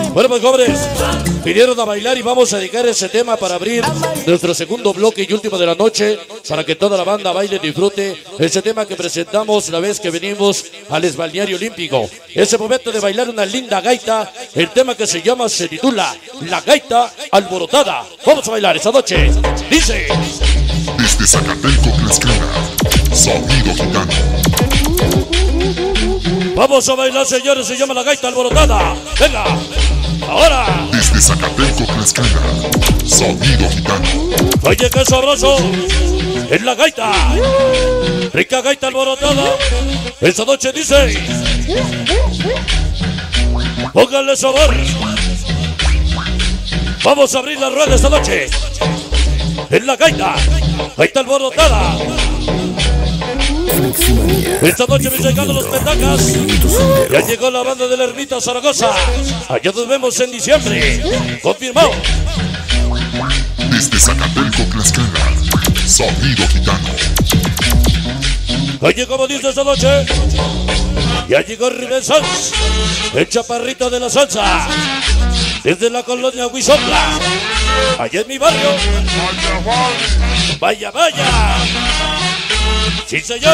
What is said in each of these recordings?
Bueno, pues jóvenes, vinieron a bailar y vamos a dedicar ese tema para abrir nuestro segundo bloque y último de la noche, para que toda la banda baile y disfrute ese tema que presentamos la vez que venimos al Balneario Olímpico. Ese momento de bailar una linda gaita, el tema que se titula La Gaita Alborotada. Vamos a bailar esa noche. Dice: desde Zacatelco, Tlaxcala, sonido gitano. Vamos a bailar, señores, se llama La Gaita Alborotada. Venga, ahora. Desde Zacatelco, Tlaxcala, sonido gitano. Oye, qué sabroso es la gaita. Rica gaita alborotada. Esta noche dice: pónganle sabor. Vamos a abrir la rueda esta noche. Es la gaita. Gaita alborotada. Esta noche me llegando los petacas. Ya llegó la banda de la Ermita Zaragoza. Allá nos vemos en diciembre. Confirmado. Desde Zacatelco, Tlaxcala, sonido gitano. Oye, como dice esta noche, ya llegó Rubén Sanz, el chaparrito de la salsa, desde la colonia Huizotla, allá en mi barrio. Vaya, vaya. Sí, señor.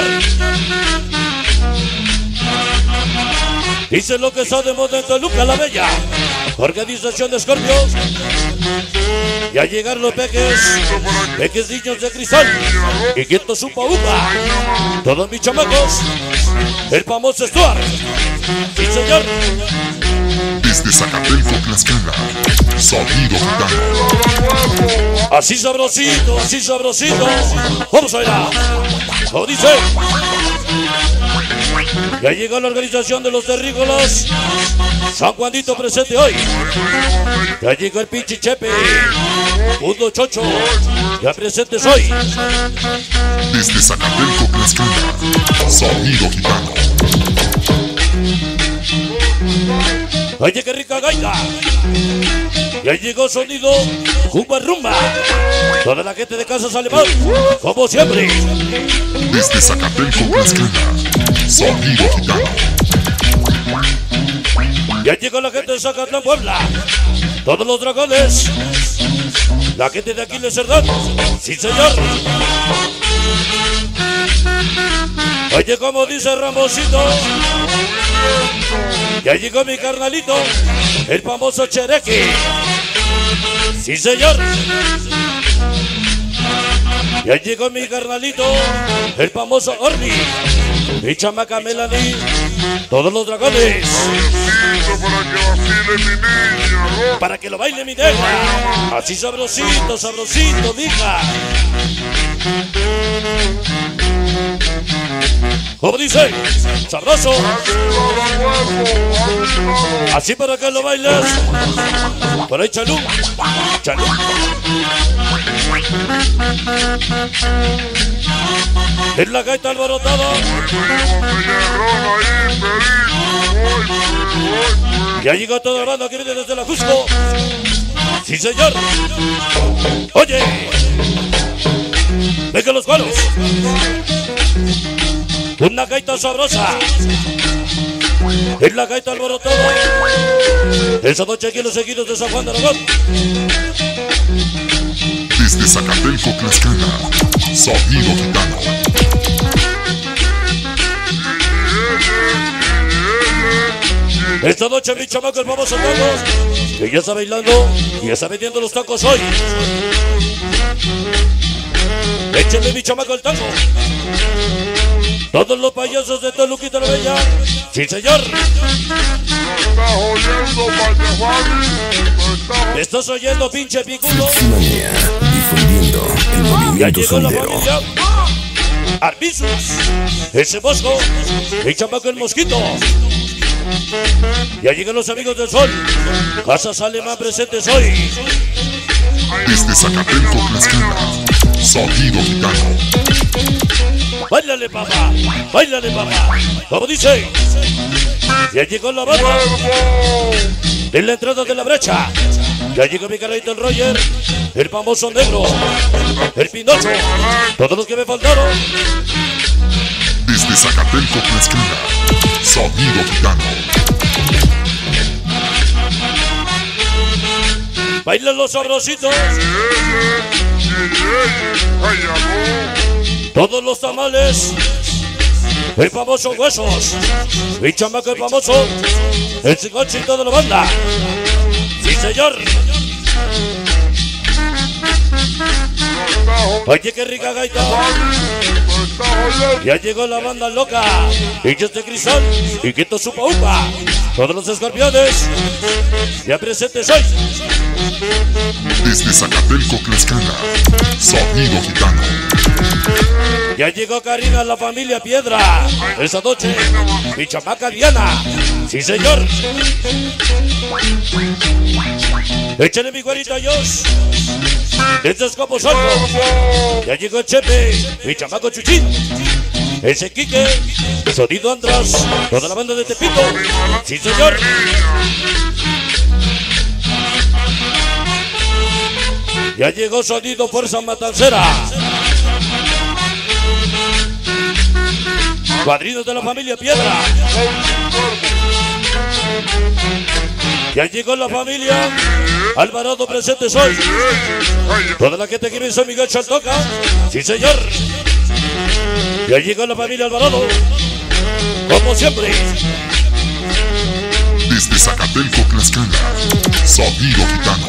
Dice lo que está de moda en Toluca la Bella. Organización de Escorpios. Ya llegaron los peques niños de cristal. Y quieto supa upa. Todos mis chamacos. El famoso Stuart. Sí, señor. Desde Zacatelco, Tlaxcala, sonido gitano. Así sabrosito, así sabrosito. Vamos a bailar. ¿Cómo dice? Ya llegó la organización de los terrícolas. San Juanito presente hoy. Ya llegó el pinche Chepe. Mundo Chocho. Ya presentes hoy. Desde Zacatelco, Tlaxcala, sonido gitano. Oye, qué rica gaita. Ya llegó sonido Cuba Rumba. Toda la gente de Casa Alemán, como siempre. Desde Zacatelco, Tlaxcala, sonido gitano. Ya llegó la gente de Zacatlán, Puebla. Todos los dragones. La gente de Aquiles Cerdán. Sí, señor. Oye, como dice Ramosito. Ya llegó mi carnalito, el famoso Chereque. Sí, señor. Ya llegó mi carnalito, el famoso Orni. Mi chamaca Melanie. Todos los dragones. Para que lo baile mi negra. Así sabrosito, sabrosito, mija. Como dice, sabroso. Así para que lo bailes. Por ahí, Chalú. Chalú. Es la gaita alborotada. Ya llegó toda la banda que viene desde la Cusco. Sí, señor. Oye, venga los cualos. Una gaita sabrosa. Es la gaita alborotada. Esa noche aquí en los seguidos de San Juan de Aragón. Desde Zacatelco, Tlaxcala, sonido gitano. Esta noche mi chamaco el famoso tacos, que ya está bailando y ya está vendiendo los tacos hoy. Échenle mi chamaco el taco. Todos los payasos de Toluquita la Bella. Sí, señor. ¿Me estás oyendo, pinche picudo? Fleximanía, difundiendo el Ya movimiento llegó la sondero. familia Arbizus, ese Bosco, mi chamaco el Mosquito. Ya llegan los amigos del sol. Casas Alemán presentes hoy. Desde Zacatelco, Tlaxcala, sonido gitano. Báilale, papá, báilale, papá. Como dice, ya llegó la banda en la entrada de la brecha. Ya llegó mi carrito el Roger, el famoso negro, el Pinocho, todos los que me faltaron. Desde Zacatelco, Tlaxcala, sonido gitano. Bailan los sabrositos. Todos los tamales. El famoso Huesos. Mi chamaco el famoso. El Cigochi y toda la banda. Sí, señor. Oye, qué rica gaita. Ya llegó la banda loca. Hinchas de cristal y quito su paupa. Todos los escorpiones. Ya presentes hoy. Desde Zacatelco, Tlaxcala, Sonido Gitano. Ya llegó Karina, la familia Piedra. Esa noche, mi chamaca Diana. Sí, señor. Échale mi güerita Josh. Este es como Salvo. Ya llegó el Chepe, mi chamaco Chuchín. Ese Quique, Sonido András. Toda la banda de Tepito. Sí, señor. Ya llegó Sonido Fuerza Matancera. Padrinos de la familia Piedra. Ya llegó la familia Alvarado presentes hoy. Toda la gente que me hizo Miguel Chaltoca. Sí, señor. Ya llegó la familia Alvarado. Como siempre. Desde Zacatelco, Tlaxcala, Sonido Gitano.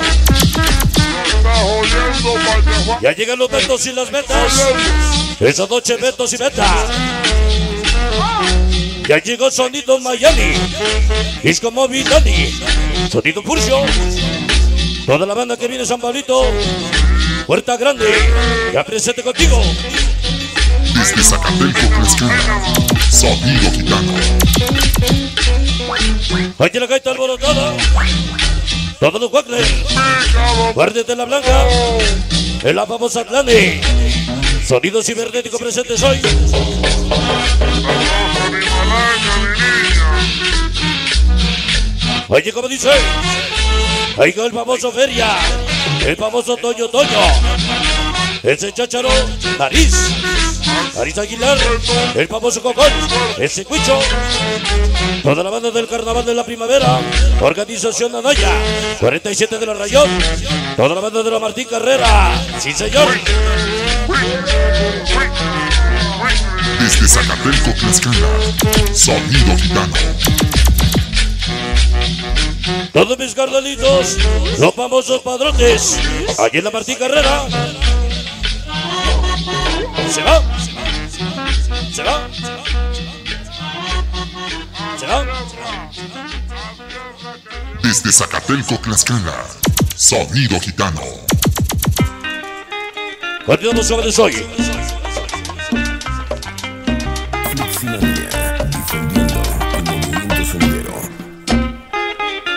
Ya llegan los Betos y las Betas. Esa noche Betos y Beta. Ya llegó Sonido Miami. Disco Móvil Dani. Sonido Furcio. Toda la banda que viene San Pablito. Puerta Grande. Ya presente contigo. Desde Zacatelco, Tlaxcala, Sonido Gitano. Aquí la gaita alborotada. Todos los Wackler. Guardias de la Blanca. En la famosa Atlante. Sonido cibernético presentes hoy. Oye, como dice. Ahí va el famoso Feria. El famoso Toño Toño. Ese Chácharo. Nariz. Nariz Aguilar. El famoso Cocón. Ese Cuicho. Toda la banda del Carnaval de la Primavera. Organización Anaya. 47 de la Rayón. Toda la banda de la Martín Carrera. Sí, señor. Desde Zacatelco, Tlaxcala, Sonido Gitano. Todos mis carnalitos, los famosos padrotes. Allí en la Martín Carrera. Se va. Se va. Se va. Desde Zacatelco, Tlaxcala, Sonido Gitano. Continuamos sobre hoy.